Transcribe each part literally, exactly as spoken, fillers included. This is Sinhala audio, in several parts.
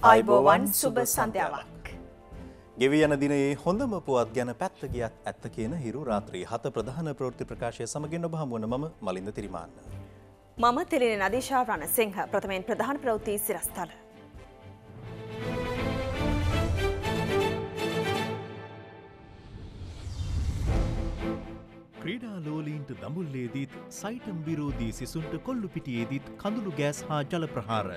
ආයුබෝවන් සුබ සන්ධ්‍යාවක්. ගෙවි යන දිනයේ හොඳම පුවත් ගැන පැත්ත ගියත් ඇත්ත කියන හිරු රාත්‍රී හත ප්‍රධාන ප්‍රවෘත්ති ප්‍රකාශය සමගින් ඔබ හමු වන මම මලින්ද තිරිමාන්න. මම තෙලින නදීෂා රණසිංහ. ප්‍රථමයෙන් ප්‍රධාන ප්‍රවෘත්ති සිරස්තල. ක්‍රීඩා ලෝලීන්ට දඹුල්ලේදීත් සයිටම් විරෝධී සිසුන්ට කොල්ලු පිටියේදීත් කඳුළු ගෑස් හා ජල ප්‍රහාර.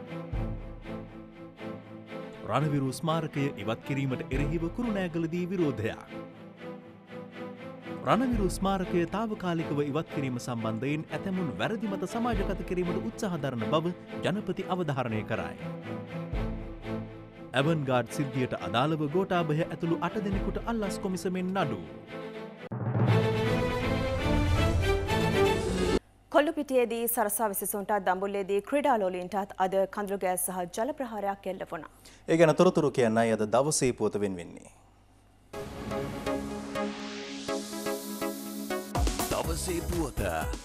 රණවිරු ස්මාරකය ඉවත් කිරීමට එරෙහිව කුරුණෑගලදී විරෝධයක්. රණවිරු ස්මාරකය తాවකාලිකව ඉවත් කිරීම සම්බන්ධයෙන් ඇතැමුන් වැරදි මත සමාජගත කිරීමට උත්සාහ දරන බව ජනපති අවධාරණය කරයි. ඇවන්ගාඩ් සිද්ධියට අදාළව ගෝඨාභය ඇතුළු අට දෙනෙකුට අල්ලස් කොමිසමෙන් නඩු. කොල්ලුපිටියේදී සරසා විසිසුන්ට දඹුල්ලේදී ක්‍රීඩාලෝලීන්ටත් අද කඳුළු ගෑස් සහ ජල ප්‍රහාරයක් එල්ල වුණා. ඒ ගැන තොරතුරු කියන්නයි අද දවසේ පුවත වෙන්වෙන්නේ. දවසේ පුවත.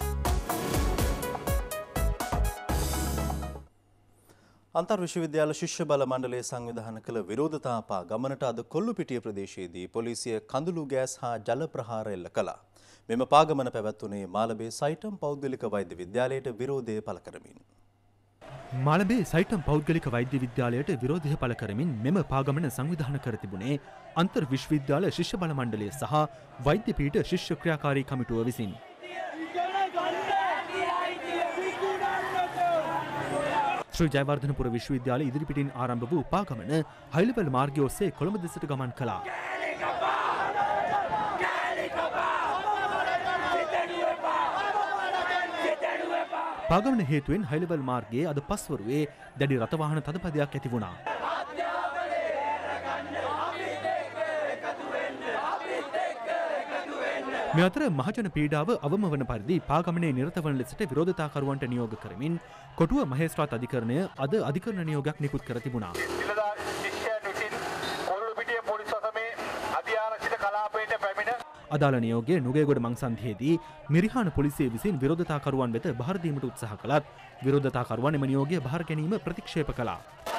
අන්තර් විශ්වවිද්‍යාල ශිෂ්‍ය බල මණ්ඩලය සංවිධානය කළ විරෝධතාපා ගමනට අද කොල්ලුපිටිය ප්‍රදේශයේදී පොලිසිය කඳුළු ගෑස් හා ජල ප්‍රහාර එල්ල කළා. මෙම පාගමන පැවැත්වුණේ මාලබේ සයිටම් පෞද්ගලික වෛද්‍ය විද්‍යාලයට විරෝධය පළ කරමින්. මාලබේ සයිටම් පෞද්ගලික වෛද්‍ය විද්‍යාලයට විරෝධය පළ කරමින් මෙම පාගමන සංවිධානය කර තිබුණේ අන්තර් විශ්වවිද්‍යාල ශිෂ්‍ය බල මණ්ඩලය සහ වෛද්‍ය පීඨ ශිෂ්‍ය ක්‍රියාකාරී කමිටුව විසින්. ශ්‍රී ජයවර්ධනපුර විශ්වවිද්‍යාල ඉදිරිපිටින් ආරම්භ වූ පාගමන හයිලෙවල් මාර්ගය ඔස්සේ කොළඹ දෙසට ගමන් කළා. පාගමන හේතුවෙන් හයිලෙවල් මාර්ගයේ අද පස්වරුවේ දැඩි රථවාහන තදපදයක් ඇති වුණා. මේ අතර මහජන පීඩාව අවම වන පරිදි පාගමනේ නිරත වන ලෙසට විරෝධතාකරුවන්ට නියෝග කරමින් කොටුව මහේස්ත්‍රාත් අධිකරණය අද අධිකරණ නියෝගයක් නිකුත් කර තිබුණා. අදාළ නියෝගය නුගේගොඩ මංසන්ධියේදී මිරිහාන පොලිසිය විසින් විරෝධතාකරුවන් වෙත බහර දීමට උත්සාහ කළත් විරෝධතාකරුවන් එම නියෝගය බහර ගැනීම ප්‍රතික්ෂේප කළා.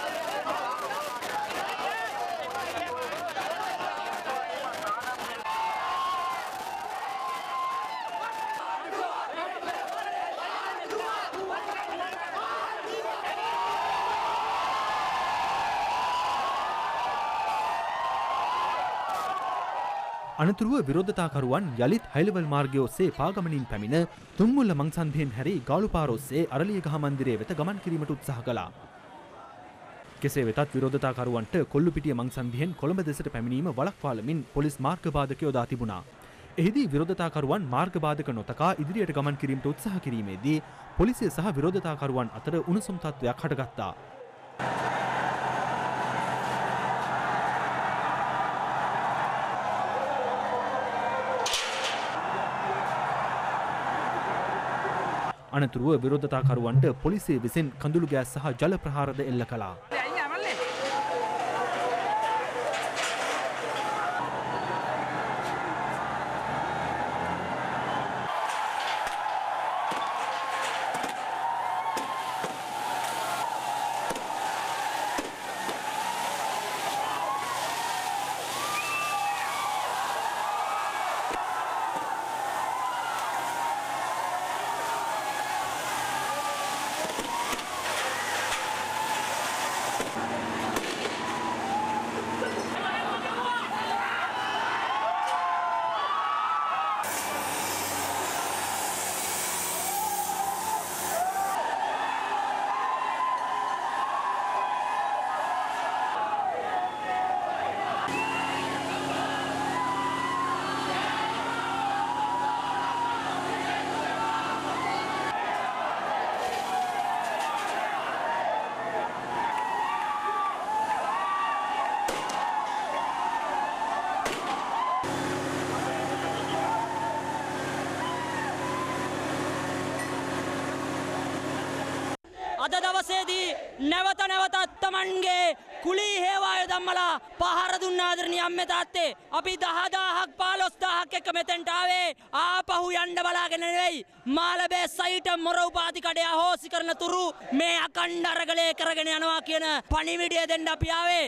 අනතුරුව විරෝධතාකරුවන් යළිත් හයිලෙවල් මාර්ගය ඔස්සේ පාගමනින් පැමිණ තුන්මුල්ල මංසන්ධියෙන් හැරී ගාලුපාර ඔස්සේ අරලියගහ මන්දිරය වෙත ගමන් කිරීමට උත්සාහ කළා. කෙසේ වෙතත් විරෝධතාකරුවන්ට කොල්ලුපිටිය මංසන්ධියෙන් කොළඹ දෙසට පැමිණීම වළක්වාලමින් පොලිස් මාර්ගබාධක යොදා තිබුණා. එහිදී විරෝධතාකරුවන් මාර්ගබාධක නොතකා ඉදිරියට ගමන් කිරීමට උත්සාහ කිරීමේදී පොලිසිය සහ විරෝධතාකරුවන් අතර උණුසුම් තත්ත්වයක් හටගත්තා. අනතුරුව විරෝධතාකරුවන්ට පොලිසිය විසින් කඳුළු ගෑස් සහ ජල ප්‍රහාරද එල්ල කළා. අද දවසේදී නැවත නැවතත් තමන්ගේ කුලී හේවාය දම්මලා පහර දුන්න ආදරණීය අම්මේ තාත්තේ අපි දහදාහක් පහළොස් දාහක් එක්ක මෙතෙන්ට ආවේ ආපහු ඔහු යන්න බලාගෙන නෙවෙයි මාළඹේ සයිට මොරව්පාති කඩේ අහෝසි කරන තුරු මේ අකණ්ඩ අරගලය කරගෙන යනවා කියන පණිවිඩය දෙන්න අපි ආවේ.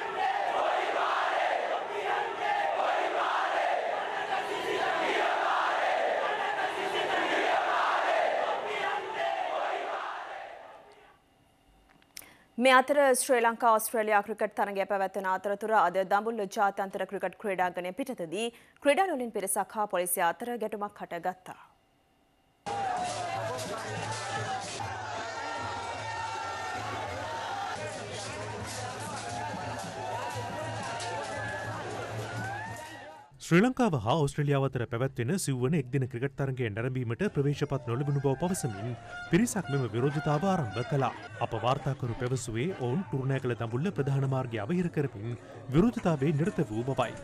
මේ අතර ශ්‍රී ලංකා ඕස්ට්‍රේලියා ක්‍රිකට් තරගය පැවැත්වෙන අතරතුර අද දඹුල්ල ජාත්‍යන්තර ක්‍රිකට් ක්‍රීඩාංගණය පිටතදී ක්‍රීඩාලුවලින් පිරිසක් හා පොලිසිය අතර ගැටුමක් හටගත්තා. ශ්‍රී ලංකාව හා ඕස්ට්‍රේලියාව අතර පැවැත්වෙන සිව්වන එක්දින ක්‍රිකට් තරගය නැරඹීමට ප්‍රවේශපත් නොලැබුණු බව පවසමින් පිරිසක් මෙම විරෝධතාව ආරම්භ කළා. අප වාර්තාකරු පැවසුවේ ඔවුන් ටුර්නෑකල දඹුල්ල ප්‍රධාන මාර්ගය අවහිර කරමින් විරෝධතාවේ නිරත වූ බවයි.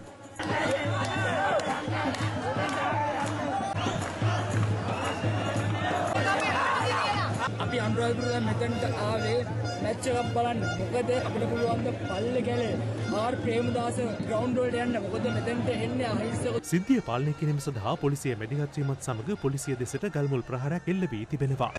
අපි අනුරාධපුර මෙතනට ආවේ මැච් එකක් බලන්න. මොකද අපිට පුළුවන් ද පල්ලේ ගැලේ ආර් ප්‍රේමදාස ග්‍රවුන්ඩ් වලට යන්න. මොකද මෙතනට එන්නේ අහිංසක. සිද්ධිය පාලනය කිරීම සඳහා පොලිසිය මැදිහත් වීමත් සමග පොලිසිය දෙසට ගල්මුල් ප්‍රහාරයක් එල්ල වී තිබෙනවා.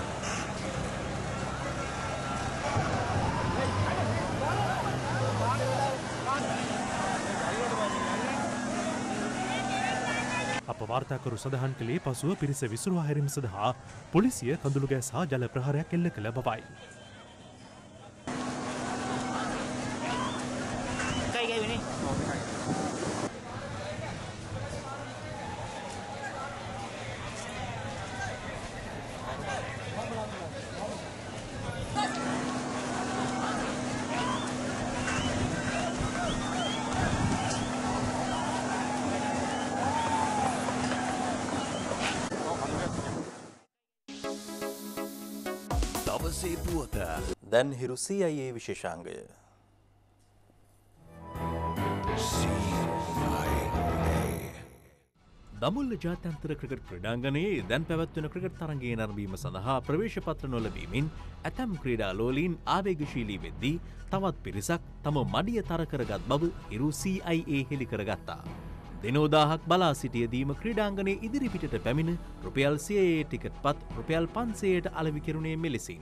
අප වාර්තාකරු සඳහන් කළේ පසුව පිරිස විසිරුවා හැරීම සඳහා පොලිසිය කඳුළු ගෑස් හා ජල ප්‍රහාරයක් එල්ල කළ බවයි. දැන් හිරු සී අයි ඒ විශේෂාංගය. දඹුල්ල ජාත්‍යන්තර ක්‍රිකට් ක්‍රීඩාංගණයේ දැන් පැවැත්වෙන ක්‍රිකට් තරගයේ නැරඹීම සඳහා ප්‍රවේශ පත්‍ර නොලැබීමෙන් ඇතැම් ක්‍රීඩාලෝලීන් ආවේගශීලී වෙද්දී තවත් පිරිසක් තම මඩිය තර කරගත් බව හිරු සී අයි ඒ හෙළි කරගත්තා. දිනෝදාහක් බලා සිටියදීම ක්‍රීඩාංගණයේ ඉදිරිපිටට පැමිණ රුපියල් සියයේ ටිකට් පත් රුපියල් පන්සියයට අලෙවි කෙරුණේ මෙලෙසින්.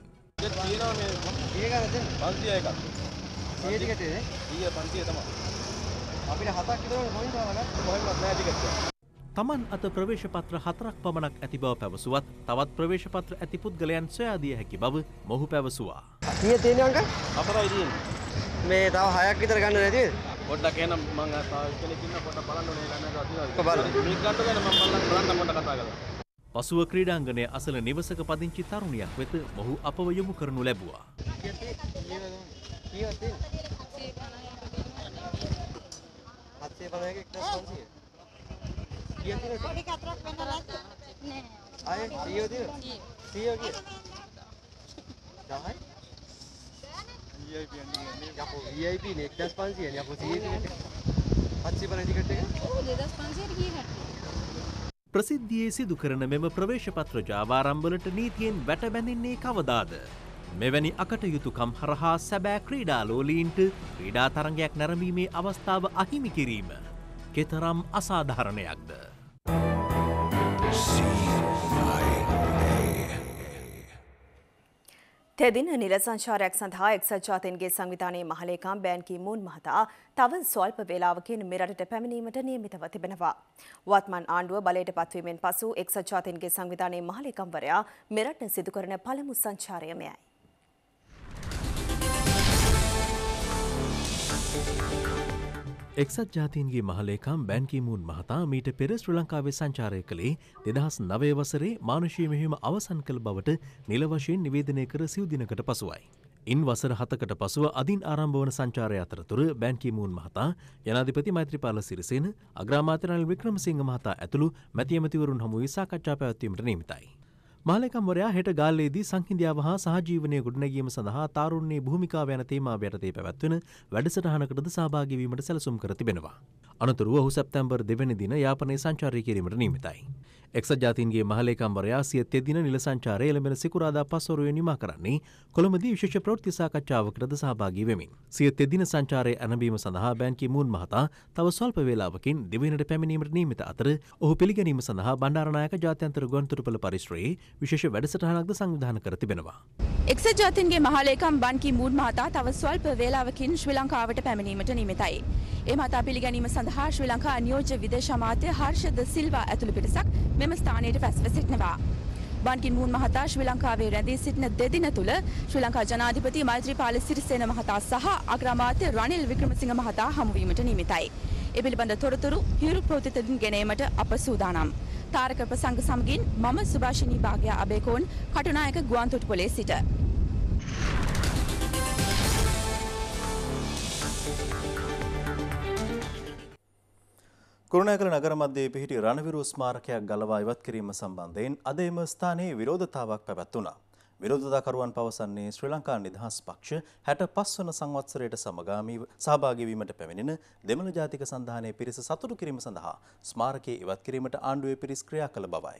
තමන් අත ප්‍රවේශ පත්‍ර හතරක් පමණක් ඇති බව පැවසුවත් තවත් ප්‍රවේශ පත්‍ර ඇති පුද්ගලයන් සොයා දිය හැකි බව මොහු පැවසුවා. කීය තියෙනවද අංක? හතරයි තියෙන්නේ. මේ තව හයක් විතර ගන්න නැතිද? පොඩ්ඩක් එනම් මම තව කෙනෙක් ඉන්න පොඩ්ඩක් බලන්න ඕනේ ගන්න එක තියෙනවද? බලන්න. මේක ගන්න ගැන මම බලන්න බලන්න පොඩ්ඩක් කතා කරලා. පසුව ක්‍රීඩාංගණයේ අසල නිවසක පදිංචි තරුණියක් වෙත මොහු අපව යොමු කරනු ලැබුවා. ප්‍රසිද්ධියේ සිදු කරන මෙම ප්‍රවේශපත්‍ර ජාවාරම්වලට නීතියෙන් වැට බැඳින්නේ කවදාද? මෙවැනි අකටයුතුකම් හරහා සැබෑ ක්‍රීඩාලෝලීන්ට ක්‍රීඩා තරගයක් නැරඹීමේ අවස්ථාව අහිමි කිරීම කෙතරම් අසාධාරණයක්ද? තෙදින නිල සංචාරයක් සඳහා එක්සත් ජාතීන්ගේ සංවිධානයේ මහලේකම් බෑන් කී මූන් මහතා තව ස්වල්ප වේලාවකින් මෙරටට පැමිණීමට නියමිතව තිබෙනවා. වත්මන් ආණ්ඩුව බලයට පත්වීමෙන් පසු එක්සත් ජාතීන්ගේ සංවිධානයේ මහලේකම්වරයා මෙරට සිදු කරන පළමු සංචාරය මෙයයි. එක්සත් ජාතීන්ගේ මහලේකම් බෑන් කී මූන් මහතා මීට පෙර ශ්‍රී ලංකාවේ සංචාරය කළේ දෙදහස් නවය වසරේ මානුෂීය මෙහෙයුම අවසන් කළ බවට නිල වශයෙන් නිවේදනය කර සිව් දිනකට පසුවයි. ඉන් වසර හතකට පසුව අදින් ආරම්භ වන සංචාරය අතරතුර බෑන් කී මූන් මහතා ජනාධිපති මෛත්‍රීපාල සිරිසේන අග්‍රාමාත්‍ය රනිල් වික්‍රමසිංහ මහතා ඇතුළු මැති ඇමතිවරුන් හමුවී සාකච්ඡා පැවැත්වීමට නියමිතයි. මහලේකම්වරයා හෙට ගාල්ලේදී සංහිඳියාව හා සහජීවනය ගොඩනැගීම සඳහා තාරුණ්‍යයේ භූමිකාව යන තේමාව යටතේ පැවැත්වෙන වැඩසටහනකටද සහභාගී වීමට සැලසුම් කර තිබෙනවා. අනතුරුව ඔහු සැප්තැම්බර් දෙවැනි දින යාපනයේ සංචාරය කිරීමට නියමිතයි. එක්සත් ජාතීන්ගේ මහලේකම්වරයා සිය තෙදින නිල සංචාරය එළඹෙන සිකුරාදා පස්වරුවේ නිමා කරන්නේ කොළඹදී විශේෂ ප්‍රවෘත්ති සාකච්ඡාවකටද සහභාගී වෙමින්. සිය තෙදින සංචාරය ඇරඹීම සඳහා බෑන් කි මූන් මහතා තව ස්වල්ප වේලාවකින් දිවයිනට පැමිණීමට නියමිත අතර ඔහු පිළිගැනීම සඳහා බණ්ඩාරනායක ජාත්‍යන්තර ගුවන්තොටුපළ පරිශ්‍රයේ විශේෂ වැඩසටහනක්ද සංවිධානය කර තිබෙනවා. එක්සත් ජාතීන්ගේ මහලේකම් බන් කි මූන් මහතා තව ස්වල්ප වේලාවකින් ශ්‍රී ලංකාවට පැමිණීමට නියමිතයි. ඒ මහතා පිළිගැනීම සඳහා ශ්‍රී ලංකා නියෝජ්‍ය විදේශ අමාත්‍ය හර්ෂද සිල්වා ඇතුළු පිරිසක් මෙම ස්ථානයට පැස්ව සිටිනවා. බන් කි මූන් මහතා ශ්‍රී ලංකාවේ රැඳී සිටින දෙදින තුළ ශ්‍රී ලංකා ජනාධිපති මෛත්‍රීපාල සිරිසේන මහතා සහ අග්‍රාමාත්‍ය රනිල් වික්‍රමසිංහ මහතා හමුවීමට නියමිතයි. ඒ පිළිබඳ තොරතුරු හිරු ප්‍රෝතිතකින් ගෙනීමට අප සූදානම්. තාරක ප්‍රසංග සමගින් මම සුභාෂිනී භාග්‍යා අබේකෝන් කටුනායක ගුවන්තොටුපොළේ සිට. කුරුණෑගල නගර මැදේ පිහිටි රණවිරු ස්මාරකයක් ගලවා ඉවත් කිරීම සම්බන්ධයෙන් අද එම ස්ථානයේ විරෝධතාවක් පැවැත්වුණා. විරෝධතාකරුවන් පවසන්නේ ශ්‍රී ලංකා නිදහස් පක්ෂ හැට පහ වන සංවත්සරයට සමගාමීව සහභාගී වීමට පැමිණෙන දෙමළ ජාතික සන්ධානයේ පිරිස සතුටු කිරීම සඳහා ස්මාරකයේ ඉවත් කිරීමට ආණ්ඩුවේ පිරිස් ක්‍රියා කළ බවයි.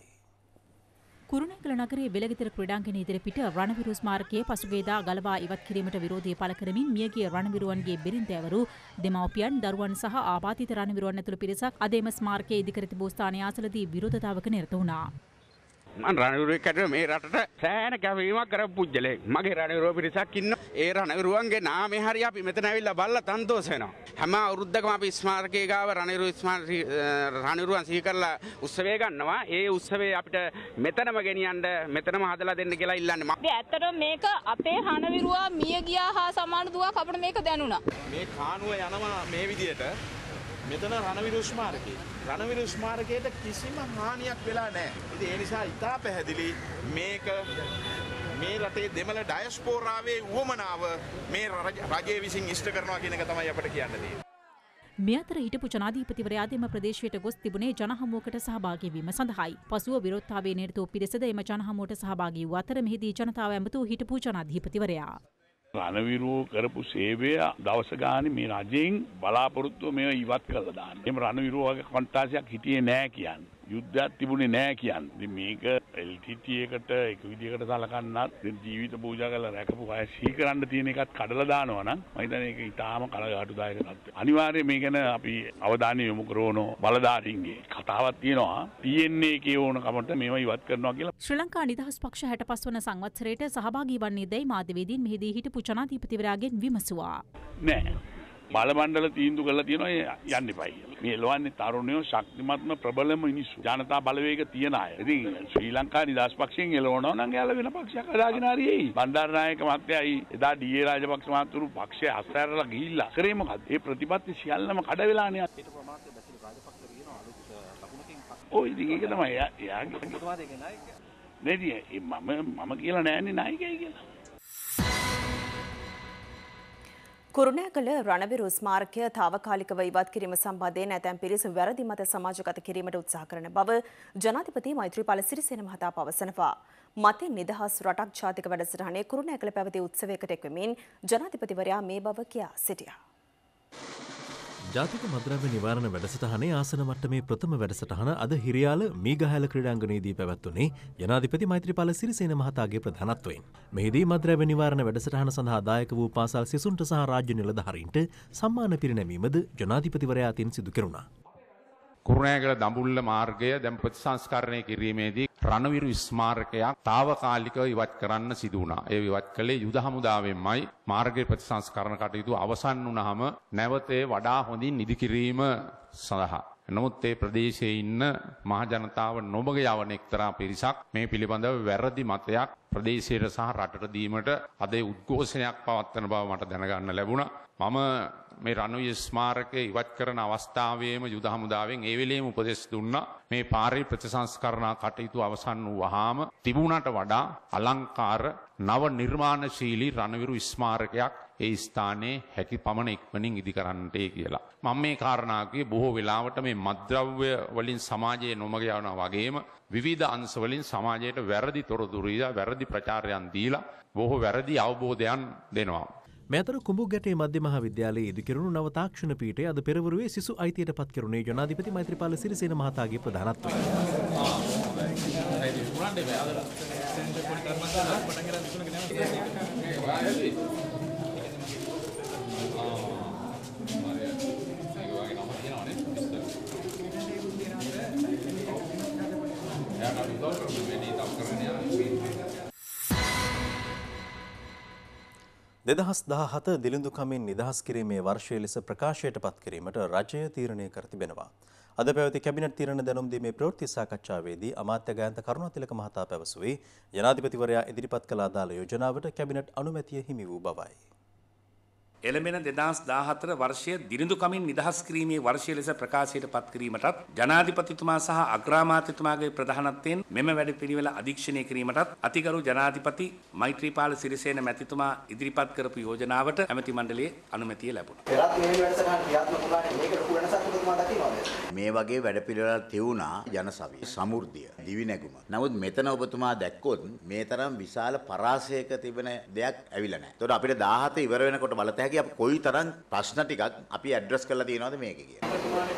කුරුණෑගල නගරයේ වෙලගිතර ක්‍රීඩාංගණයේ ඉදිරිපිට රණවිරු ස්මාරකයේ පසුගියදා ගලවා ඉවත් කිරීමට විරෝධය පළ කරමින් මියගිය රණවිරුවන්ගේ බිරිඳෑවරු දෙමව්පියන් දරුවන් සහ ආබාධිත රණවිරුවන් ඇතුළු පිරිසක් අද එම ස්මාරකයේ ඉදිකර තිබූ ස්ථානයේ ආසලදී විරෝධතාවක නිරත වුණා. මම රණවිරුවෙක්ට මේ රටට සෑහෙන කැපවීමක් කරපු පුජ්‍යලෙක්. මගේ රණවිරුව පිරිසක් ඉන්න. ඒ රණවිරුවන්ගේ නාමේ හරිය අපි මෙතන ඇවිල්ලා බලලා තන්තෝස වෙනවා. හැම අවුරුද්දකම අපි ස්මාරකයේ ගාව රණවිරුව ස්මාරකයේ රණවිරුවන් සිහි කරලා උත්සවය ගන්නවා. ඒ උත්සවයේ අපිට මෙතනම ගෙනියන්න මෙතනම හදලා දෙන්න කියලා ඉල්ලන්නේ. ඉතින් ඇත්තටම මේක අපේ රණවිරුවා මිය ගියා හා සමාන දුවක් අපිට මේක දැනුණා. මේ කානුව යනවා මේ විදියට මෙතන රණවිරු ස්මාරකයේ රණවිරු ස්මාරකයට කිසිම හානියක් වෙලා නැහැ. ඉතින් ඒ නිසා ඉතා පැහැදිලි මේක මේ රටේ දෙමළ ඩයස්පෝරාවේ උවමනාව මේ රජය විසින් ඉෂ්ට කරනවා කියන එක තමයි අපිට කියන්න තියෙන්නේ. මේ අතර හිටපු ජනාධිපතිවරයා දෙම ප්‍රදේශයට ගොස් තිබුණේ ජනහමුවකට සහභාගී වීම සඳහායි. පසුව විරෝධතාවයේ නිරත වූ පිරිසද එම ජනහමුවට සහභාගී වූ අතර මෙහිදී ජනතාව ඇමතූ හිටපු ජනාධිපතිවරයා. රණවිරුව කරපු සේවය දවස ගානේ මේ රජයෙන් බලාපොරොත්තුව මේව ඉවත් කරලා දාන්න. එහෙම රණවිරුව වගේ කොන්ටාසියක් හිටියේ නෑ කියන්නේ. යුද්ධයක් තිබුණේ නෑ කියන්නේ. ඉතින් මේක එල් ටී ටී එකට එක විදිහකට සලකන්නත් ජීවිත පූජා කරලා රැකපු අය සිහි කරන්න තියෙන එකත් කඩලා දානවා නම් මම හිතන්නේ ඒක ඊටාම කලගාටුදායක තත්ත්වයක්. අනිවාර්යයෙන් මේක ගැන අපි අවධානය යොමු කරන බලධාරීන්ගේ කතාවක් තියෙනවා. ටී එන් ඒ එකේ ඕන කමට මේව ඉවත් කරනවා කියලා. ශ්‍රී ලංකා නිදහස් පක්ෂ හැට පහ වන සංවත්සරයට සහභාගී වන්නේ දැයි මාධ්‍යවේදීන් මෙහිදී හිටපු ජනාධිපතිවරයාගෙන් විමසුවා. නෑ. බලමණ්ඩල තීන්දුව කරලා තියෙනවා යන්න එපා කියලා. මේ එළවන්නේ තරුණයෝ ශක්තිමත්ම ප්‍රබලම මිනිස්සු. ජනතා බලවේග තියන අය. ඉතින් ශ්‍රී ලංකා නිදහස් පක්ෂයෙන් එළවනවා නම් එයාලා වෙන පක්ෂයක් හදාගෙන හරියයි. බණ්ඩාරනායක මහත්තයයි එදා ඩී ඒ රාජපක්ෂ මහතුරු පක්ෂය අත්හැරලා ගිහිල්ලා කරේ මොකද? ඒ ප්‍රතිපත්ති සියල්ලම කඩ වෙලානේ. ඊට ප්‍රමාණයට බැසිලි රාජපක්ෂ කියනවා අලුත් ලකුණකින් ඔය ඉතින් ඒක තමයි එයාගේ ප්‍රතිවාදයේ නායකයා. නේද? මම මම කියලා නෑනේ නායකයයි කියලා. කුරුණෑගල රණවිරු ස්මාරකය තාවකාලිකව ඉවත් කිරීම සම්බන්ධයෙන් ඇතැම් පිරිස වැරදි මත සමාජගත කිරීමට උත්සාහ කරන බව ජනාධිපති මෛත්‍රීපාල සිරිසේන මහතා පවසනවා. මතින් නිදහස් රටක් ජාතික වැඩසටහනේ කුරුණෑගල පැවති උත්සවයකට එක්වෙමින් ජනාධිපතිවරයා මේ බව කියා සිටියා. ජාතික මද්‍රව්‍ය නිවාරණ වැඩසටහනේ ආසන මට්ටමේ ප්‍රථම වැඩසටහන අද හිරියාල මීගහෑල ක්‍රීඩාංගණයේදී පැවැත්වුණේ ජනාධිපති මෛත්‍රීපාල සිරිසේන මහතාගේ ප්‍රධානත්වයෙන්. මෙහිදී මද්‍රව්‍ය නිවාරණ වැඩසටහන සඳහා දායක වූ පාසල් සිසුන්ට සහ රාජ්‍ය නිලධාරීන්ට සම්මාන පිරිනැමීමද ජනාධිපතිවරයා අතින් සිදු කෙරුණා. කුරුණෑගල දඹුල්ල මාර්ගය දැන් ප්‍රතිසංස්කරණය කිරීමේදී රණවිරු ස්මාරකයක් తాවකාලිකව ඉවත් කරන්න සිදු වුණා. ඒ ඉවත් කළේ යුද හමුදාවෙන්මයි. මාර්ගයේ ප්‍රතිසංස්කරණ කටයුතු අවසන් වුණාම නැවතේ වඩා හොඳින් ඉදිකිරීම සඳහා. නමුත් ඒ ප්‍රදේශයේ ඉන්න මහ ජනතාව නොමග යවන එක්තරා පිරිසක් මේ පිළිබඳව වැරදි මතයක් ප්‍රදේශයට සහ රටට දීමට අද උද්ඝෝෂණයක් පවත්වන බව මට දැනගන්න ලැබුණා. මම මේ රණවිරු ස්මාරකය ඉවත් කරන අවස්ථාවේම යුද හමුදාවෙන් ඒ වෙලේම උපදෙස් දුන්නා මේ පාරේ ප්‍රතිසංස්කරණ කටයුතු අවසන් වුවාම තිබුණට වඩා අලංකාර නව නිර්මාණශීලී රණවිරු ස්මාරකයක් ඒ ස්ථානයේ හැකි පමණ ඉක්මනින් ඉදි කරන්නට කියලා. මම මේ කාරණාවකේ බොහෝ වෙලාවට මේ මද්ද්‍රව්‍ය වලින් සමාජයේ නොමග යනවා වගේම විවිධ අංශ වලින් සමාජයට වැරදි තොරතුරු දීලා වැරදි ප්‍රචාරයන් දීලා බොහෝ වැරදි අවබෝධයන් දෙනවා. මේ අතර කුඹුගැටේ මධ්‍ය මහා විද්‍යාලයේ ඉදිකිරුණු නව තාක්ෂණ පීඨය අද පෙරවරුවේ සිසු අයිතියට පත් කෙරුණේ ජනාධිපති මෛත්‍රීපාල සිරිසේන මහතාගේ ප්‍රධානත්වයෙන්. දෙදහස් දහහත දිළිඳුකමින් නිදහස් කිරීමේ වර්ෂය ලෙස ප්‍රකාශයට පත් කිරීමට රජය තීරණය කර තිබෙනවා. අද පැවති කැබිනට් තීරණ දැනුම් දීමේ ප්‍රවෘත්ති සාකච්ඡාවේදී අමාත්‍ය ගායන්ත කරුණාතිලක මහතා පැවසුවේ ජනාධිපතිවරයා ඉදිරිපත් කළ අදාළ යෝජනාවට කැබිනට් අනුමැතිය හිමි වූ බවයි. එළඹෙන දෙදහස් දාහතර වර්ෂය දිළිඳුකමින් නිදහස් කිරීමේ වර්ෂය ලෙස ප්‍රකාශයට පත් කිරීමටත් ජනාධිපතිතුමා සහ අග්‍රාමාත්‍යතුමාගේ ප්‍රධානත්වයෙන් මෙම වැඩපිළිවෙල අධීක්ෂණය කිරීමටත් අතිගරු ජනාධිපති මෛත්‍රීපාල සිරිසේන මැතිතුමා ඉදිරිපත් කරපු යෝජනාවට ඇමති මණ්ඩලයේ අනුමැතිය ලැබුණා. පෙරත් මෙවැනි වැඩසටහන් ක්‍රියාත්මක වුණානේ මේක ලොකු වෙනසක් ඔබතුමා දකින්නවද? මේ වගේ වැඩපිළිවෙලක් තියුණා ජනසවිය, සමෘද්ධිය, දිවි නැගුම. නමුත් මෙතන ඔබතුමා දැක්කොත් මේ තරම් විශාල පරාසයක තිබෙන දෙයක් ඇවිල්ලා නැහැ. ඒතකොට අපිට දාහත ඉවර වෙනකොට බලත හැකි අපි කොයි තරම් ප්‍රශ්න ටිකක් අපි ඇඩ්‍රස් කරලා තියෙනවද මේක කියලා.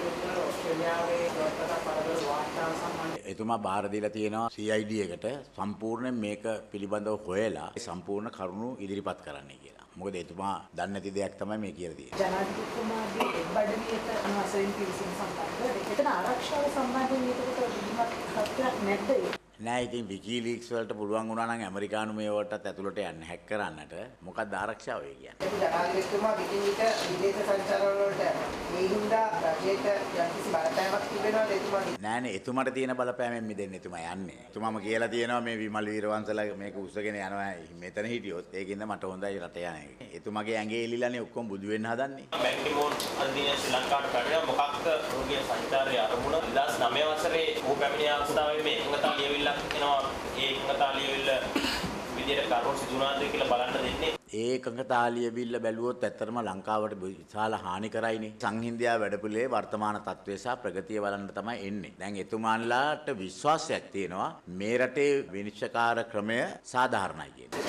එතුමා බාර දීලා තියෙනවා C I D එකට සම්පූර්ණයෙන් මේක පිළිබඳව හොයලා සම්පූර්ණ කරුණු ඉදිරිපත් කරන්න කියලා. මොකද එතුමා දන්නේ නැති දෙයක් තමයි මේ කියලා තියෙන්නේ. ජනාධිපතිතුමාගේ එක්බඩවියට අනුසයෙන් පිළිසින් සම්බන්ධව එතන ආරක්ෂාව සම්බන්ධයෙන් මේකට විධිමත් තත්ත්වයක් නැද්ද? නෑ ඉතින් විකිලීක්ස් වලට පුළුවන් වුණා නම් ඇමරිකානු මේවටත් ඇතුළට යන්න හැක් කරන්නට මොකක්ද ආරක්ෂාව ඒ කියන්නේ. ඒ ජනාධිපතිතුමා විකිලීක විදේශ සංචාරවල වලට මේ හින්දා රජයට යම්කිසි බලපෑමක් තිබෙනවද එතුමාගේ? නෑනේ එතුමාට තියෙන බලපෑමෙන් මිදෙන්න එතුමා යන්නේ. එතුමාම කියලා තියෙනවා මේ විමල් වීරවංශලා මේක උස්සගෙන යනවා මෙතන හිටියොත් ඒකින්ද මට හොඳයි රට යන එක. එතුමාගේ ඇඟේ එලිලානේ ඔක්කොම බුදු වෙන්න හදන්නේ. මැක්නිමෝන් අධිනය ශ්‍රී ලංකාවට පැමිණ මොකක්ද රෝගී සංචාරයේ අරමුණ දෙදහස් නවය වසරේ ඌ පැමිණිය අවස්ථාවේ මේ එකඟතා ලියවිල්ල එනවා ඒ එකඟතා ලියවිල්ල විදියට කරුණු සිදුනාද කියලා බලන්න දෙන්නේ. ඒ එකඟතා ලියවිල්ල බැලුවොත් ඇත්තටම ලංකාවට විශාල හානි කරයිනේ. සංහිඳියා වැඩපිළිවෙලේ වර්තමාන තත්ත්වය සහ ප්‍රගතිය බලන්න තමයි එන්නේ. දැන් එතුමාන්ලාට විශ්වාසයක් තියෙනවා මේ රටේ විනිශ්චයකාර ක්‍රමය සාධාරණයි කියන්නේ.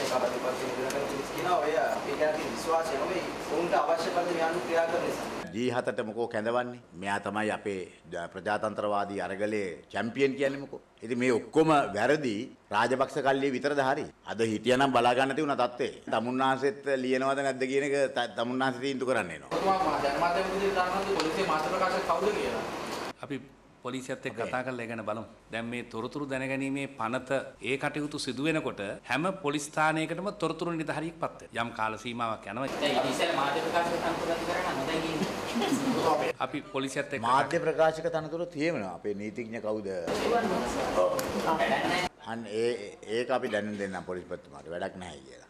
ජී හතට මොකෝ කැඳවන්නේ? මෙයා තමයි අපේ ප්‍රජාතන්ත්‍රවාදී අරගලේ චැම්පියන් කියන්නේ මොකෝ? ඉතින් මේ ඔක්කොම වැරදි රාජපක්ෂ කල්ලියේ විතරද හරි? අද හිටියනම් බලා ගන්න තියුණා තත්ත්වේ. තමුන්නාන්සෙත් ලියනවද නැද්ද කියන එක තමුන්නාන්සෙ තීන්දුව කරන්න එනවා. ඔබතුමා ජනමාධ්‍ය විදිහට දානවද පොලිසිය මාතෘ ප්‍රකාශක කවුද කියලා? අපි පොලිසියත් එක්ක කතා කරලා ඉගෙන බලමු. දැන් මේ තොරතුරු දැනගැනීමේ පනත ඒ කටයුතු සිදු වෙනකොට හැම පොලිස් ස්ථානයකටම තොරතුරු නිලධාරියෙක් පත් වෙනවා. යම් කාල සීමාවක් යනවා. ඒ ඉතින් මාධ්‍ය ප්‍රකාශක තනතුරක් කරන්න හොඳයි කියන්නේ. අපි පොලිසියත් එක්ක මාධ්‍ය ප්‍රකාශක තනතුර තියෙනවා. අපේ නීතිඥ කවුද? අන්න ඒ ඒක අපි දැනුම් දෙන්නම් පොලිස්පතිතුමාට වැඩක් නැහැ කියලා.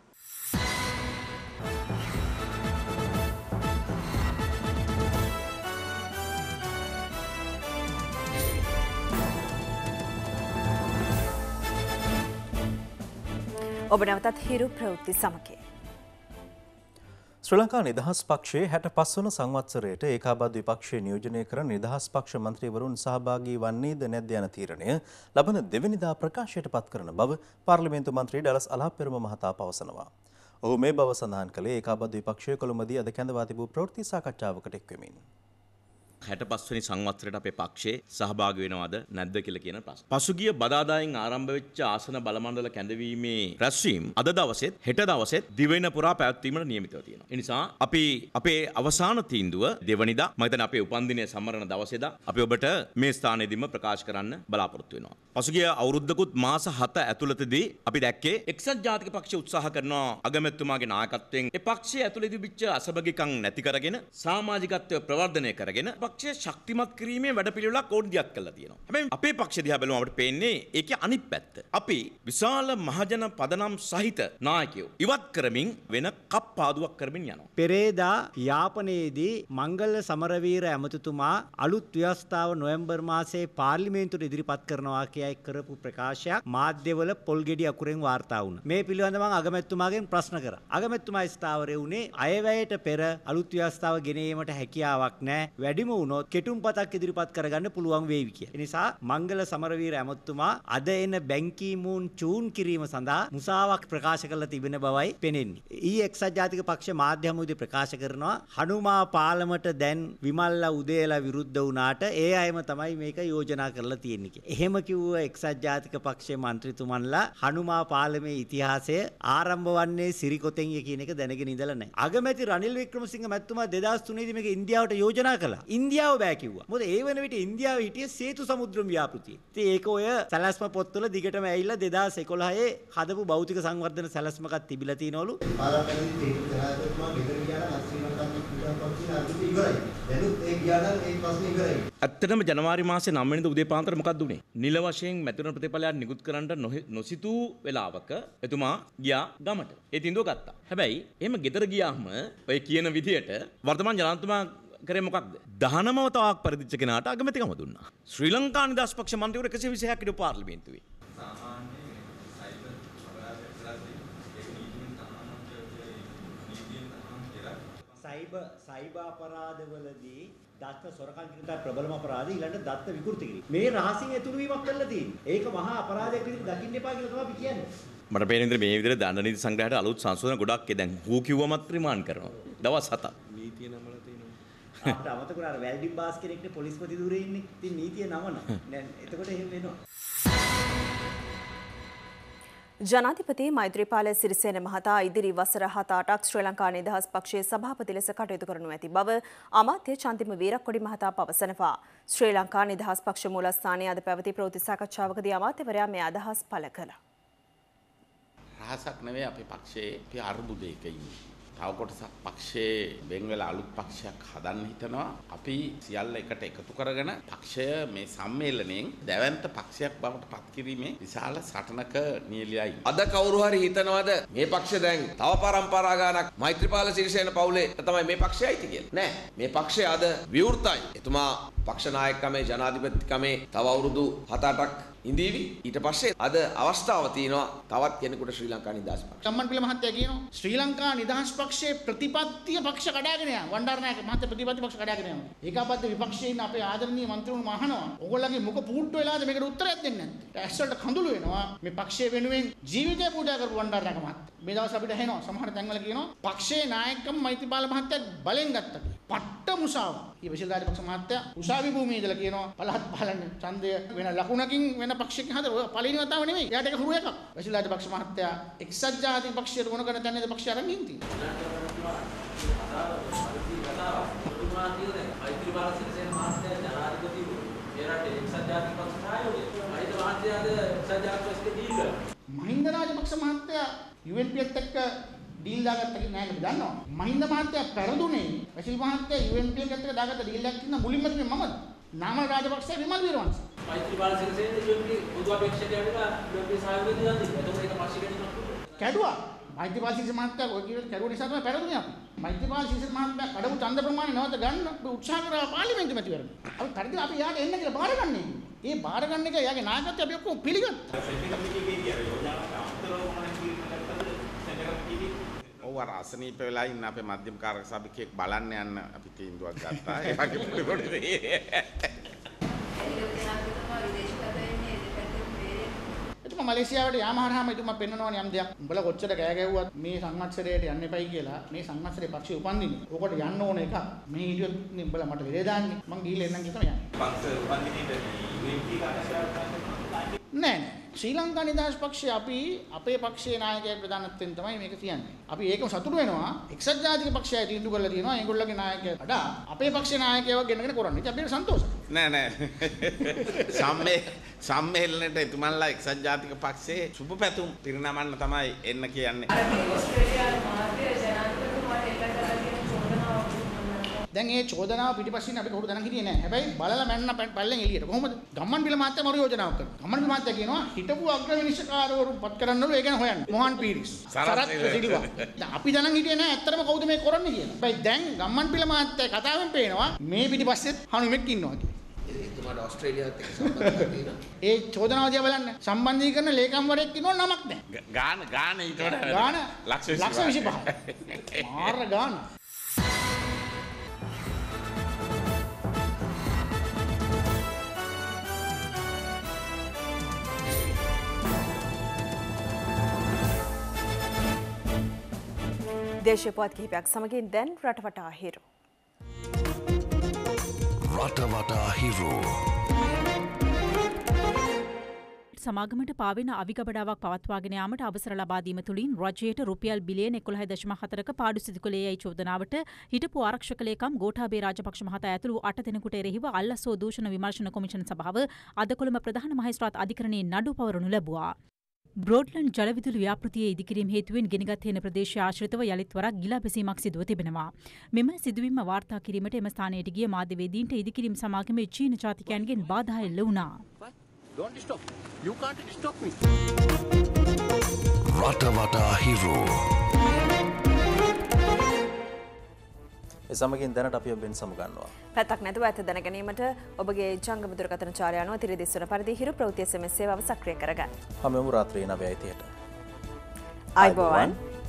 ඔබ නැවතත් හිරු ප්‍රවෘත්ති සමගින්. ශ්‍රී ලංකා නිදහස් පක්ෂයේ හැට පස් වන සංවත්සරයට ඒකාබද්ධ විපක්ෂය නියෝජනය කරන නිදහස් පක්ෂ මන්ත්‍රීවරුන් සහභාගී වන්නේද නැද්ද යන තීරණය ලබන දෙවැනිදා ප්‍රකාශයට පත් කරන බව පාර්ලිමේන්තු මන්ත්‍රී ඩලස් අලහප්පෙරුම මහතා පවසනවා. ඔහු මේ බව සඳහන් කළේ ඒකාබද්ධ විපක්ෂය කොළඹදී අද කැඳවා තිබූ ප්‍රවෘත්ති සාකච්ඡාවකට එක්වෙමින්. හැට පස් වෙනි සංවත්සරයට අපේ පක්ෂේ සහභාගී වෙනවද නැද්ද කියලා කියන ප්‍රශ්න. පසුගිය බදාදායෙන් ආරම්භ වෙච්ච ආසන බලමණ්ඩල කැඳවීමේ රැස්වීම අද දවසෙත් හෙට දවසෙත් දිවයින පුරා පැවැත්වීමට නියමිතව තියෙනවා. ඒ නිසා අපි අපේ අවසාන තීන්දුව දෙවනිදා මම හිතන්නේ අපේ උපන්දිනය සමරන දවසේදා අපි ඔබට මේ ස්ථානයේදීම ප්‍රකාශ කරන්න බලාපොරොත්තු වෙනවා. පසුගිය අවුරුද්දකුත් මාස හත ඇතුළතදී අපි දැක්කේ එක්සත් ජාතික පක්ෂය උත්සාහ කරනවා අගමැතිතුමාගේ නායකත්වයෙන් ඒ පක්ෂයේ ඇතුළේ තිබිච්ච අසබගිකම් නැති කරගෙන සමාජිකත්වය ප්‍රවර්ධනය කරගෙන පක්ෂය ශක්තිමත් කිරීමේ වැඩපිළිවෙලක් ඕන්දියක් කරලා තියෙනවා. හැබැයි අපේ පක්ෂ දිහා බැලුවම අපිට පේන්නේ ඒකේ අනිත් පැත්ත. අපි විශාල මහජන පදනම් සහිත නායකයෝ ඉවත් කරමින් වෙන කප්පාදුවක් කරමින් යනවා. පෙරේදා යාපනයේදී මංගල සමරවීර ඇමතිතුමා අලුත් ව්‍යවස්ථාව නොවැම්බර් මාසයේ පාර්ලිමේන්තුවට ඉදිරිපත් කරනවා කියයි කරපු ප්‍රකාශයක් මාධ්‍යවල පොල් ගෙඩි අකුරෙන් වාර්තා වුණා. මේ පිළිබඳව මම අගමැතිතුමාගෙන් ප්‍රශ්න කරා. අගමැතිතුමා ස්ථාවරේ උනේ අයවැයට පෙර අලුත් ව්‍යවස්ථාව ගෙනීමට හැකියාවක් නැහැ. වැඩිම වුණොත් කෙටුම්පතක් ඉදිරිපත් කරගන්න පුළුවන් වේවි කියලා. ඒ නිසා මංගල සමරවීර ඇමතුමා අද එන බැංකි මූන් චූන් කිරීම සඳහා මුසාවක් ප්‍රකාශ කරලා තිබෙන බවයි පෙනෙන්නේ. ඊ එක්සත් ජාතික පක්ෂ මාධ්‍ය හමුවේදී ප්‍රකාශ කරනවා හනුමා පාලමට දැන් විමල්ලා උදේලා විරුද්ධ වුණාට ඒ අයම තමයි මේක යෝජනා කරලා තියෙන්නේ කියලා. එහෙම කිව්ව එක්සත් ජාතික පක්ෂයේ മന്ത്രിතුමන්ලා හනුමා පාලමේ ඉතිහාසය ආරම්භ වන්නේ සිරිකොතෙන්ය කියන එක දැනගෙන ඉඳලා නැහැ. අගමැති රනිල් වික්‍රමසිංහ මැතිතුමා දෙදාස් තුනේ දී මේක ඉන්දියාවට යෝජනා කළා. ඉන්දියාව බෑ කිව්වා. මොකද ඒ වෙන විට ඉන්දියාවේ හිටියේ සේතු සමුද්‍රම් ව්‍යාපෘතිය. ඉතින් ඒක ඔය සැලැස්ම පොත්වල දිගටම ඇවිල්ලා දෙදාස් එකොළහේ හදපු භෞතික සංවර්ධන සැලැස්මකක් තිබිලා තියෙනවලු. පාර්ලිමේන්තුවේ ජනාධිපතිතුමා ගෙදර ගියා නම් ශ්‍රී ලංකාවේ ක්‍රීඩා පක්ෂයේ අර්ථය ඉවරයි. දැනුත් ඒ ගියා නම් ඒ ප්‍රශ්නේ ඉවරයි. ඇත්තටම ජනවාරි මාසේ නවය වෙනිදා උදේ පාන්දර මොකක්ද උනේ? නිල වශයෙන් මැතිවරණ ප්‍රතිඵලයක් නිකුත් කරන්න නොසිතූ වෙලාවක එතුමා ගියා ගමට. ඒ තීන්දුව ගත්තා. හැබැයි එහෙම ගෙදර ගියාම ඔය කියන විදියට වර්තමාන ජනාධිපතිතුමා කරේ මොකක්ද? දහනවම වතාවක් පරිදිච්ච කෙනාට අගමැතිකම දුන්නා. ශ්‍රී ලංකා නිදහස් පක්ෂ මන්ත්‍රීවරු එකසිය විසිහයක් හිටපු පාර්ලිමේන්තුවේ. සයිබර් සයිබර් අපරාධවලදී දත්ත සොරකම් කිරීම ප්‍රබලම අපරාධය ඊළඟට දත්ත විකෘති කිරීම. මේ රහසින් ඇතුළු වීමක් කරලා තියෙන්නේ. ඒක මහා අපරාධයක් විදිහට දකින්න එපා කියලා තමයි අපි කියන්නේ. මට පේන විදිහට මේ විදිහට දඬු නීති සංග්‍රහයට අලුත් සංශෝධන ගොඩක් ඒ දැන් හූ කිව්වමත් රිමාන්ඩ් කරනවා. දවස් හතක්. නීතිය නමලා තියෙනවා. අපිට අමතක වුණා අර වැල්ඩින් බාස් කෙනෙක්නේ පොලිස්පති ධූරේ ඉන්නේ. ඉතින් නීතිය නමන. දැන් එතකොට එහෙම වෙනවා. ජනාධිපති මෛත්‍රීපාල සිරිසේන මහතා ඉදිරි වසර හත අටක් ශ්‍රී ලංකා නිදහස් පක්ෂයේ සභාපති ලෙස කටයුතු කරනු ඇති බව අමාත්‍ය චන්දිම වීරක්කොඩි මහතා පවසනවා. ශ්‍රී ලංකා නිදහස් පක්ෂ මූලස්ථානයේ අද පැවති ප්‍රවෘත්ති සාකච්ඡාවකදී අමාත්‍යවරයා මේ අදහස් පළ කළා. රහසක් නෙවෙයි අපේ පක්ෂයේ අපි අර්බුදයක ඉන්නේ. තව කොටසක් පක්ෂයේ වෙන් වෙලා අලුත් පක්ෂයක් හදන්න හිතනවා. අපි සියල්ල එකට එකතු කරගෙන පක්ෂය මේ සම්මේලනයෙන් දැවැන්ත පක්ෂයක් බවට පත් කිරීමේ විශාල සටනක නියැලියයි. අද කවුරු හරි හිතනවාද මේ පක්ෂය දැන් තව පරම්පරා ගානක් මෛත්‍රීපාල සිරිසේන පවුලේ තමයි මේ පක්ෂය අයිති කියලා. නෑ. මේ පක්ෂය අද විවෘතයි. එතුමා පක්ෂ නායකකමේ ජනාධිපතිකමේ තව අවුරුදු හත අටක් ඉඳීවි. ඊට පස්සේ අද අවස්ථාව තියෙනවා තවත් කෙනෙකුට ශ්‍රී ලංකා නිදහස් පක්ෂ. සම්මන්පිල මහත්තයා කියනවා ශ්‍රී ලංකා නිදහස් පක්ෂයේ ප්‍රතිපත්තිය පක්ෂ කඩාගෙන යනවා. වණ්ඩාරනායක මහත්තයා ප්‍රතිපත්ති පක්ෂ කඩාගෙන යනවා. ඒකාපත්‍ය විපක්ෂයේ ඉන්න අපේ ආදරණීය මන්ත්‍රීවරුන් මහනවා. ඕගොල්ලන්ගේ මුඛ පුට්ටු වෙලාද මේකට උත්තරයක් දෙන්නේ නැත්තේ. ඇස්වලට කඳුළු වෙනවා. මේ පක්ෂයේ වෙනුවෙන් ජීවිතය පූජා කරපු වණ්ඩාරනායක මහත්තයා. මේ දවස් අපිට ඇහෙනවා සමහර තැන්වල කියනවා පක්ෂයේ නායකකම මෛත්‍රීපාල මහත්තයා බලෙන් ගත්තා. පට්ට මුසාව. ඊ විශේෂ පක්ෂ මහත්තයා උසාවි භූමියේ ඉඳලා කියනවා පළහත් බලන්න ඡන්දය වෙන ලකුණකින් වෙන පක්ෂයකින් හදලා පළවෙනි වතාව නෙමෙයි. එයාට ඒක හුරු එකක්. විශේෂ පක්ෂ මහත්තයා එක්සත් ජාතික පක්ෂයට මොන කරන තැනද පක්ෂය අරන් ඉන්නේ. මෛත්‍රීපාල සිරිසේන මහත්තයා ජනාධිපති ඒ රටේ එක්සත් ජාතික පක්ෂ සහයෝගය. මහින්ද මහත්තයාද එක්සත් ජාතික පක්ෂයේ ඩීල් කරා. මහින්ද රාජපක්ෂ මහත්තයා යු එන් පී එත් එක්ක ඩීල් දාගත්ත කියලා නෑ අපි දන්නවා. මහින්ද මහත්තයා පෙරදුනේ වැසිල් මහත්තයා යු එන් පී එත් එක්ක දාගත්ත ඩීල් එකක් තියෙන මුලින්ම තිබෙන්නේ මමද. Namal Rajapaksa Wimal Weerawansa. Maithripala Sirisena U N P පොදු අපේක්ෂකයන්ට යු එන් පී සහයෝගය දන්නේ. එතකොට ඒක පස්සේ ගැනීමක් කැඩුවා. මෛත්‍රීපාල සිරිසේන මහත්තයා ඔය කියන කැඩුව නිසා තමයි පෙරදුනේ අපි. මෛත්‍රීපාල සිරිසේන මහත්තයා කඩපු ඡන්ද ප්‍රමාණය නැවත ගන්න උත්සාහ කරා පාර්ලිමේන්තු මැතිවරණ. අපි පරිදි අපි යාට එන්න කියලා බාරගන්නේ. ඒ බාරගන්න එක යාගේ නායකත්වය අපි ඔක්කොම පිළිගත්තා. ඔව් අර අසනීප වෙලා ඉන්න අපේ මධ්‍යම කාර්ය සභිකයෙක් බලන්න යන්න අපි තීන්දුවක් ගත්තා. ඒ වගේ පොඩි පොඩි එතුමා මලේසියාවට යාම හරහාම එතුමා පෙන්නනවනේ යම් දෙයක්. උඹලා කොච්චර කෑ ගැහුවත් මේ සංවත්සරයට යන්න එපයි කියලා මේ සංවත්සරේ පක්ෂේ උපන්දිනේ. ඕකට යන්න ඕන එක. මේ හිටියොත් නේ උඹලා මට වෙලේ දාන්නේ. මං ගිහිල්ලා එන්නම් කියලා තමයි යන්නේ. පක්ෂ උපන්දිනේට නෑ නෑ. ශ්‍රී ලංකා නිදහස් පක්ෂය අපි අපේ පක්ෂයේ නායකයෙක් ප්‍රධානත්වයෙන් තමයි මේක කියන්නේ. අපි ඒකම සතුටු වෙනවා. එක්සත් ජාතික පක්ෂය තීන්දුව කරලා තියෙනවා. ඒගොල්ලෝගේ නායකයා වඩා අපේ පක්ෂයේ නායකයව ගෙනගෙන කරන්නේ. ඉතින් අපිට සන්තෝෂයි. නෑ නෑ. සම්මේ සම්මේලනයේ එතුමන්ලා එක්සත් ජාතික පක්ෂයේ සුබ පැතුම් පිරිනමන්න තමයි එන්න කියන්නේ. අර මේ ඕස්ට්‍රේලියානු මාධ්‍ය ජනාධිපතිතුමාට එල්ල කරලා තියෙන චෝදනාව දැන් මේ චෝදනාව පිටිපස්සින් අපි කවුරු දැනන් හිටියේ නැහැ. හැබැයි බලලා මැන්න පල්ලෙන් එළියට. කොහොමද? ගම්මන් පිළ මාත්‍ය මරු යෝජනාවක් කරනවා. ගම්මන් පිළ මාත්‍ය කියනවා හිටපු අග්‍රවිනිශ්චයකාරවරු පත් කරන්නලු ඒ ගැන හොයන්න. මොහන් පීරිස්. සරත් සිල්වා. දැන් අපි දැනන් හිටියේ නැහැ ඇත්තටම කවුද මේ කරන්නේ කියලා. හැබැයි දැන් ගම්මන් පිළ මාත්‍ය කතාවෙන් පේනවා මේ පිටිපස්සෙත් හනුමෙක් ඉන්නවා කියලා. එතුමාට ඕස්ට්‍රේලියාවත් එක්ක සම්බන්ධයක් තියෙනවා. ඒ චෝදනාව දිහා බලන්න. සම්බන්ධීකරණ ලේකම්වරයෙක් ඉන්නව නමක් නැහැ. ගාන ගාන ඊට වඩා ගාන ලක්ෂ විසිපහ. මාර ගාන. දේශීය පුවත් කිහිපයක් සමගින් දැන් රටවටා හිරු. රටවටා හිරු. සමාගමට පාවෙන අවිගබඩාවක් පවත්වාගෙන යාමට අවසර ලබා දීම තුළින් රජයට රුපියල් බිලියන එකොළහ දශම හතරක පාඩු සිදු කළේ යයි චෝදනාවට හිටපු ආරක්ෂක ලේකම් ගෝඨාභය රාජපක්ෂ මහතා ඇතුළු අට දෙනෙකුට එරෙහිව අල්ලස්සෝ දූෂණ විමර්ශන කොමිෂන් සභාව අද කොළඹ ප්‍රධාන මහේස්ත්‍රාත් අධිකරණයේ නඩු පවරනු ලැබුවා. බ්‍රෝඩ්ලන්ඩ් ජලවිදුලි ව්‍යාපෘතියේ ඉදිකිරීම හේතුවෙන් ගෙනගත් හේන ප්‍රදේශය ආශ්‍රිතව යලිත් වරක් ගිලා බැසීමක් සිදුව තිබෙනවා. මෙම සිදුවීම වාර්තා කිරීමට එම ස්ථානයට ගිය මාධ්‍යවේදීන්ට ඉදිකිරීම සමාගමේ චීන ජාතිකයන්ගෙන් බාධා එල්ල වුණා. Don't stop. You can't stop me. රටවටා හිරු. ඒ සමගින් දැනට අපි ඔබෙන් සමුගන්නවා. පැත්තක් නැතුව ඇත දැන ගැනීමට ඔබගේ ජංගම දුරකථන චාරය අනුව තිරදිස් වන පරිදි හිරු ප්‍රවෘත්ති එස් එම් එස් සේවාව සක්‍රිය කරගන්න. හැමෝම රාත්‍රියේ නවයයි තිහට. ආයිබෝවන්.